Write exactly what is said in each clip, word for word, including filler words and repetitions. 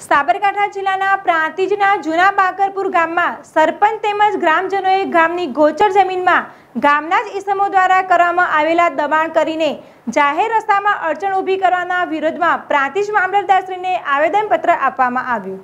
સાબરકાંઠા જિલ્લાના પ્રાંતિજના જૂના બાકરપુર ગામમાં સરપંચ તેમજ ગ્રામજનોએ ગામની ગોચર જમીનમાં ગામના જ ઈસમો દ્વારા કરવામાં આવેલા દબાણ કરીને જાહેર રસ્તામાં અડચણ ઊભી કરવાના વિરોધમાં પ્રાંતિજ મામલતદારશ્રીને આવેદનપત્ર આપવામાં આવ્યું।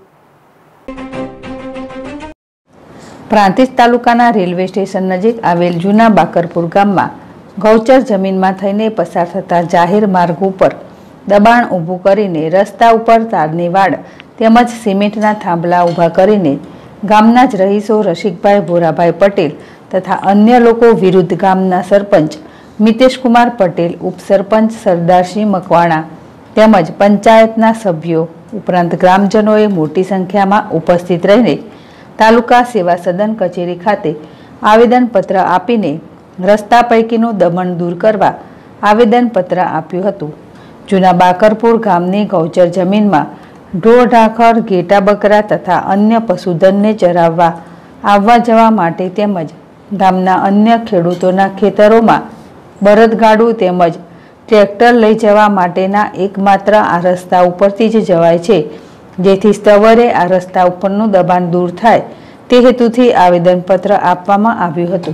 પ્રાંતિજ તાલુકાના રેલવે સ્ટેશન નજીક આવેલ જૂના બાકરપુર ગામમાં ગૌચર જમીનમાં થઈને પસાર થતા જાહેર માર્ગ ઉપર દબાણ ઊભું કરીને રસ્તા ઉપર તારની વાડ તેમજ સિમેન્ટના થાંભલા ઊભા કરીને ગામના જ રહીશો રસિકભાઈ ભોરાભાઈ પટેલ તથા અન્ય લોકો વિરુદ્ધ ગામના સરપંચ મિતેશકુમાર પટેલ, ઉપસરપંચ સરદારસિંહ મકવાણા તેમજ પંચાયતના સભ્યો ઉપરાંત ગ્રામજનોએ મોટી સંખ્યામાં ઉપસ્થિત રહીને તાલુકા સેવા સદન કચેરી ખાતે આવેદનપત્ર આપીને રસ્તા પૈકીનું દમણ દૂર કરવા આવેદનપત્ર આપ્યું હતું। જૂના બાકરપુર ગામની ગૌચર જમીનમાં ઢોર ઢાંખર, ઘેટા બકરા તથા અન્ય પશુધનને ચરાવવા આવવા જવા માટે તેમજ ગામના અન્ય ખેડૂતોના ખેતરોમાં બળદગાડું તેમજ ટ્રેક્ટર લઈ જવા માટેના એકમાત્ર આ રસ્તા ઉપરથી જ જવાય છે, જેથી સવારે આ રસ્તા ઉપરનું દબાણ દૂર થાય તે હેતુથી આવેદનપત્ર આપવામાં આવ્યું હતું।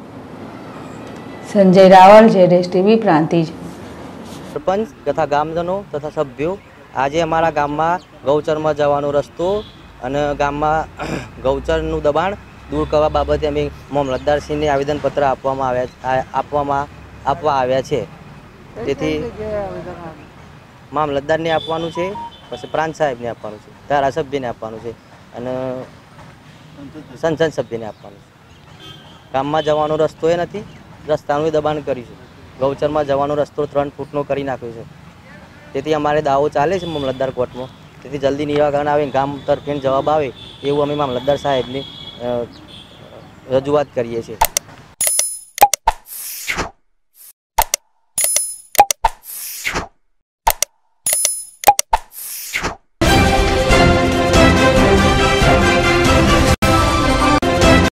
સંજય રાવલ, જેડેશ ટીવી, પ્રાંતિજ। सरपंच तथा गामजनों तथा सभ्यों आज अमरा गाम में गौचर में जवानो रस्तो अने गाम में गौचर दबाण दूर करवा बाबते अमे मामलतदारश्री ने आवेदनपत्र आपवामां आव्या आपवामां आपवा आव्या छे। तेथी मामलतदार ने आपवानुं छे, पछी प्रांत साहेब ने आपवानुं छे, धारासभ्य ने आपवानुं छे अने संसद सभ्य ने आपवानुं छे। गाम में जवानो रस्तो ए नथी, रस्तानुं दबाण कर्युं छे। गौचर में जवानो रस्तो त्रण फूटनो करी नाख्यो छे। तेथी अमारे दावो चाले छे मामलतदार कोर्ट में, तेथी जल्दी निराकरण आवे, गाम तरफे जवाब आवे एवुं अमे मामलतदार साहेबने रजूआत करीए छीए।